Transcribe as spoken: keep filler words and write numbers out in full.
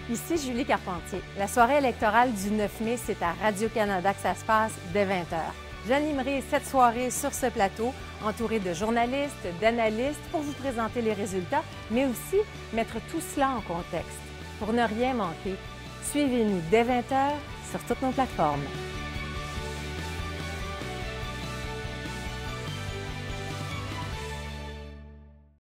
Ici Julie Carpentier. La soirée électorale du neuf mai, c'est à Radio-Canada que ça se passe dès vingt heures. J'animerai cette soirée sur ce plateau, entourée de journalistes, d'analystes, pour vous présenter les résultats, mais aussi mettre tout cela en contexte. Pour ne rien manquer, suivez-nous dès vingt heures sur toutes nos plateformes.